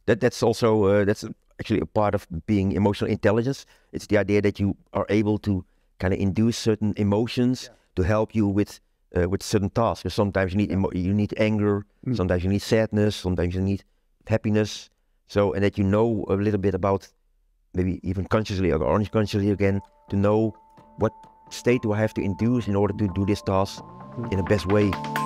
That's also that's actually a part of being emotional intelligence. It's the idea that you are able to kind of induce certain emotions to help you with certain tasks. So sometimes you need you need anger, sometimes you need sadness, sometimes you need happiness. So, and that you know a little bit about, maybe even consciously or unconsciously again, to know what state do I have to induce in order to do this task in the best way.